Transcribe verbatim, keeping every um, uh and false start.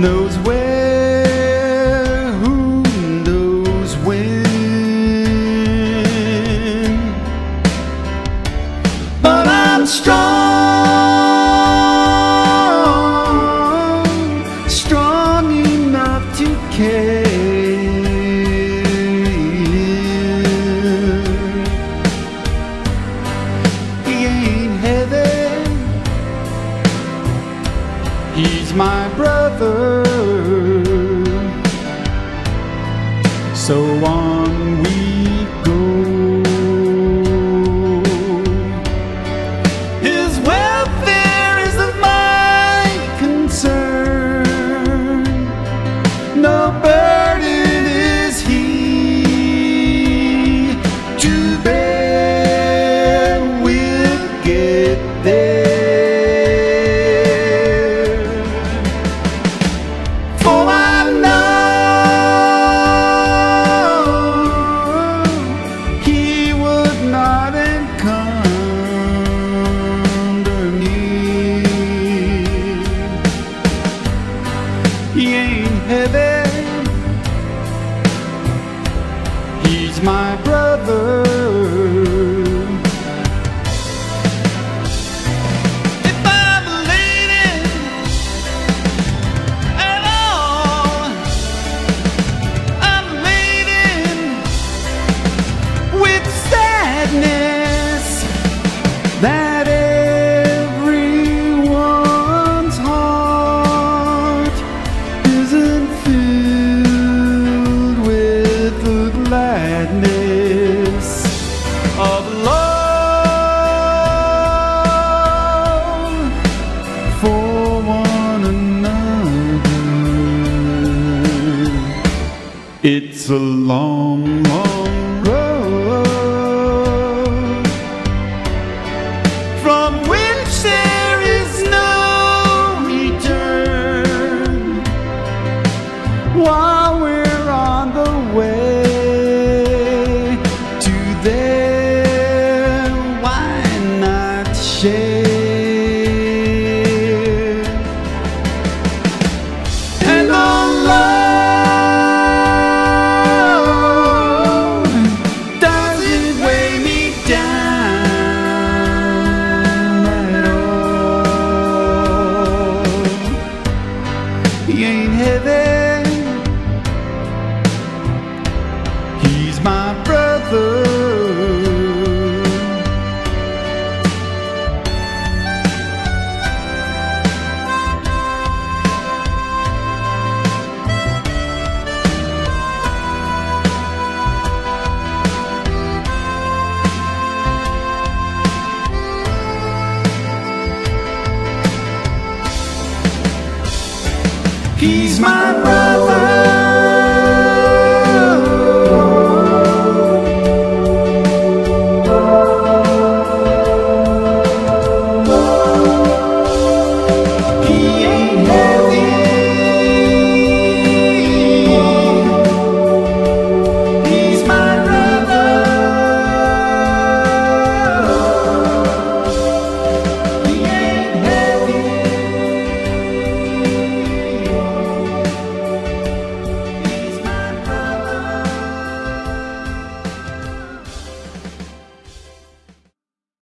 knows where, who knows when. But I'm strong, strong enough to carry. He ain't heavy, he's my brother. So on we go. His welfare is of my concern. No burden is he to bear. We'll get there. For I he ain't heavy, he's my brother. If I'm a lady at all, I'm laden with sadness that everyone's heart isn't filled with the gladness of love for one another. It's a long, long road from which there is no return. While we're on the way to there, why not share? And alone, does it weigh me down at all? He ain't heavy, he's my brother. He's my brother.